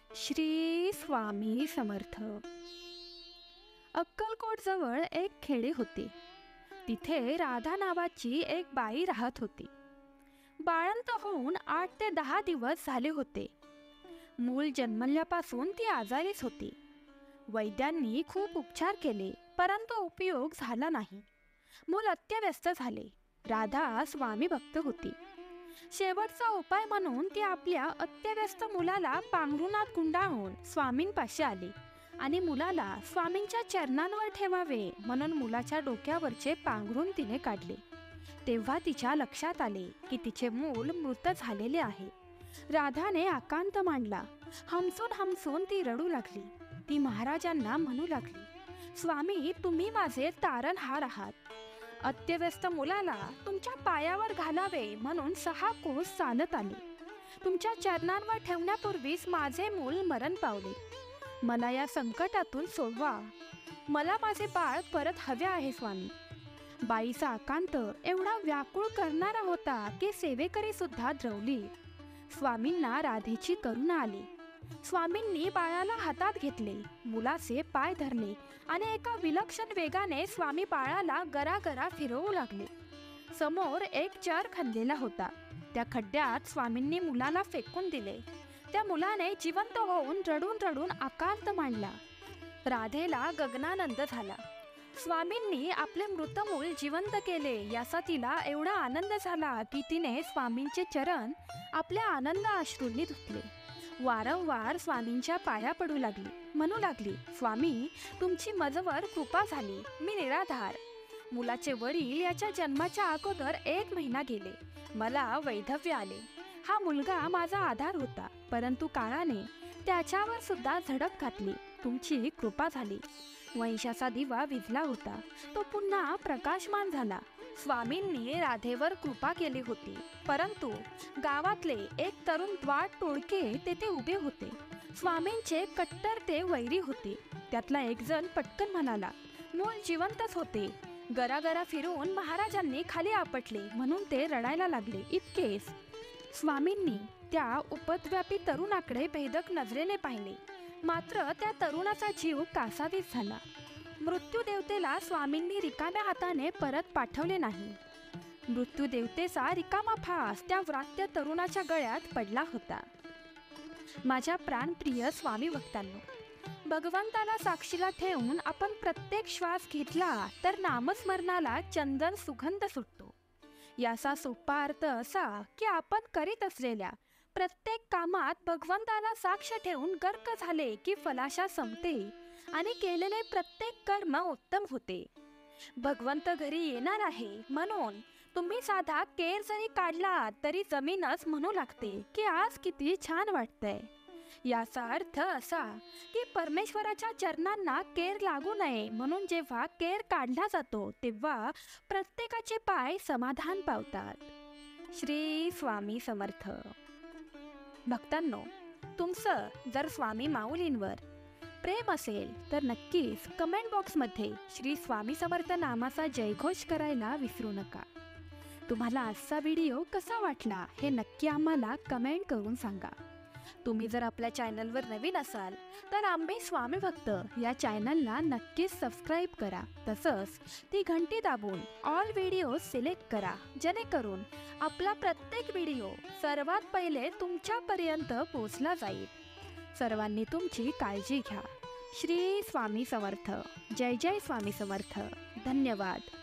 श्री स्वामी समर्थ. अक्कलकोटजवळ एक खेडे होते. तिथे राधा नावाची एक बाई राहत होती. बाळंत होऊन 8 ते 10 दिवस झाले होते. मूल जन्मल्यापासून ती आजारीच होती. वैद्यांनी खूप उपचार केले, परंतु उपयोग झाला नाही. मूल अत्यव्यस्त झाले. राधा स्वामी भक्त होती. शेवटचा उपाय म्हणून ती आपल्या अत्यव्यस्त मुलाला पांघरुणात गुंडाळून स्वामींपाशी आली आणि मुलाला स्वामींच्या चरणांवर ठेवावे म्हणून मुलाच्या डोक्यावरचे पांघरून तिने काढले. तेव्हा तिच्या लक्षात आले की तिचे मूल मृत झालेले आहे. राधाने आकांत मांडला. हमसून हमसून ती रडू लागली. ती महाराजांना म्हणू लागली, स्वामी, तुम्ही माझे तारणहार आहात. अत्यव्यस्त मुलाला तुमच्या पायावर घालावे म्हणून 6 कोस चालत आले. तुमच्या चरणांवर ठेवण्यापूर्वीच माझे मूल मरण पावले. मला या संकटातून सोडवा. मला माझे बाळ परत हवे आहे स्वामी. बाईचा आकांत एवढा व्याकुळ करणारा होता की सेवेकरी सुद्धा द्रवली. स्वामींना राधेची करुणा आली. स्वामींनी बाळाला हातात घेतले, मुलाचे पाय धरले आणि एका विलक्षण वेगाने स्वामी बाळाला गरागरा फिरवू लागले. समोर एक चर खणलेला होता. त्या खड्ड्यात स्वामींनी मुलाला फेकून दिले. त्या मुलाने जिवंत होऊन रडून रडून आकांत मांडला. राधेला गगनानंद झाला. स्वामींनी आपले मृत मूल जिवंत केले याचा तिला एवढा आनंद झाला की तिने स्वामींचे चरण आपल्या आनंद अश्रूंनी धुतले. वारंवार स्वामींच्या पाया पडू लागली. म्हणू लागली, स्वामी, तुमची माझ्यावर कृपा झाली. मी निराधार. मुलाचे वडील याच्या जन्माच्या अगोदर 1 महिना गेले. मला वैधव्य आले. हा मुलगा माझा आधार होता, परंतु काळाने त्याच्यावर सुद्धा झडप घातली. तुमची कृपा झाली. वंशाचा दिवा विझला होता, तो पुन्हा प्रकाशमान झाला. स्वामींनी राधेवर कृपा केली होती, परंतु गावातले एक तरुण द्वाट टोळके तेथे उभे होते. स्वामींचे कट्टर ते वैरी होते. त्यातला एक जण पटकन म्हणाला, मूल जिवंतच होते. गरागरा फिरून महाराजांनी खाली आपटले म्हणून ते रडायला लागले. इतकेच. स्वामींनी त्या उपद्व्यापी तरुणाकडे भेदक नजरेने पाहिले, मात्र त्या तरुणाचा जीव कासावीस झाला. मृत्यूदेवतेला स्वामींनी रिकाम्या हाताने परत पाठवले नाही. मृत्यूदेवतेचा रिकामा फास त्या व्रात्य तरुणाच्या गळ्यात पडला होता. माझ्या प्राणप्रिय स्वामी भक्तांनो, भगवंताला साक्षीला ठेवून आपण प्रत्येक श्वास घेतला तर नामस्मरणाला चंदन सुगंध सुटतो. याचा सोपा अर्थ असा की आपण करीत असलेल्या प्रत्येक कामात भगवंताला साक्ष ठेवून गर्क झाले की फलाशा संपते आणि केलेले प्रत्येक कर्म उत्तम होते. भगवंत घरी येणार आहे म्हणून तुम्ही साधा केर जरी काढला तरी जमीनच म्हणू लागते की आज किती छान वाटतंय. याचा अर्थ असा की परमेश्वराच्या चरणांना केर लागू नये म्हणून जेव्हा केर काढला जातो तेव्हा प्रत्येकाचे पाय समाधान पावतात. श्री स्वामी समर्थ. भक्तांनो, तुमचं जर स्वामी माऊलींवर प्रेम असेल तर नक्कीच कमेंट बॉक्समध्ये श्री स्वामी समर्थ नामाचा जयघोष करायला विसरू नका. तुम्हाला आजचा व्हिडिओ कसा वाटला हे नक्की आम्हाला कमेंट करून सांगा. तुम्ही जर आपल्या चॅनलवर नवीन असाल तर आम्ही स्वामी भक्त या चॅनलला नक्कीच सबस्क्राईब करा. तसंच ती घंटी दाबून ऑल व्हिडिओ सिलेक्ट करा, जेणेकरून आपला प्रत्येक व्हिडिओ सर्वात पहिले तुमच्यापर्यंत पोहोचला जाईल. सर्वांनी तुमची काळजी घ्या. श्री स्वामी समर्थ. जय जय स्वामी समर्थ. धन्यवाद.